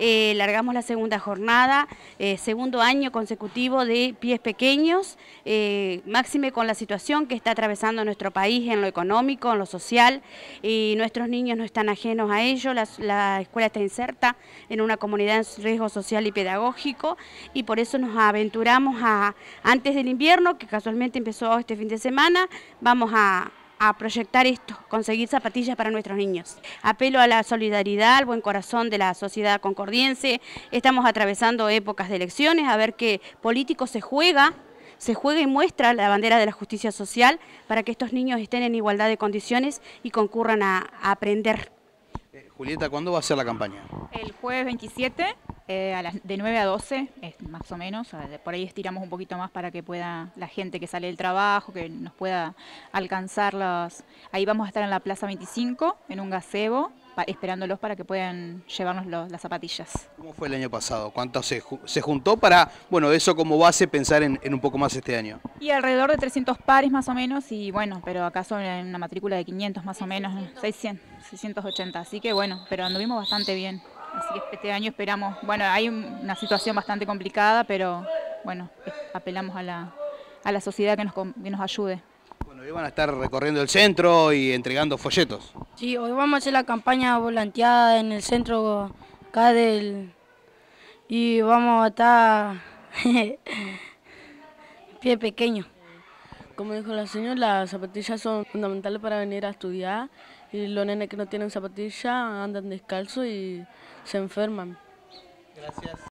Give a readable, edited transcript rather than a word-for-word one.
largamos la segunda jornada, segundo año consecutivo de pies pequeños, máxime con la situación que está atravesando nuestro país en lo económico, en lo social, y nuestros niños no están ajenos a ello. La escuela está inserta en una comunidad en riesgo social y pedagógico, y por eso nos aventuramos antes del invierno, que casualmente empezó este fin de semana, vamos a proyectar esto, conseguir zapatillas para nuestros niños. Apelo a la solidaridad, al buen corazón de la sociedad concordiense. Estamos atravesando épocas de elecciones, a ver qué político se juega y muestra la bandera de la justicia social para que estos niños estén en igualdad de condiciones y concurran a aprender. Julieta, ¿cuándo va a ser la campaña? El jueves 27, de 9 a 12, más o menos. Por ahí estiramos un poquito más para que pueda la gente que sale del trabajo, que nos pueda alcanzar Ahí vamos a estar en la Plaza 25, en un gazebo, esperándolos para que puedan llevarnos las zapatillas. ¿Cómo fue el año pasado? ¿Cuánto se juntó para, bueno, eso como base, pensar en un poco más este año? Y alrededor de 300 pares más o menos, y bueno, pero acá son en una matrícula de 500 más o menos, 680, así que bueno, pero anduvimos bastante bien. Así que este año esperamos, bueno, hay una situación bastante complicada, pero bueno, apelamos a la sociedad que nos ayude. Bueno, hoy van a estar recorriendo el centro y entregando folletos. Sí, hoy vamos a hacer la campaña volanteada en el centro acá y vamos a estar pie pequeño. Como dijo la señora, las zapatillas son fundamentales para venir a estudiar y los nenes que no tienen zapatillas andan descalzos y se enferman. Gracias.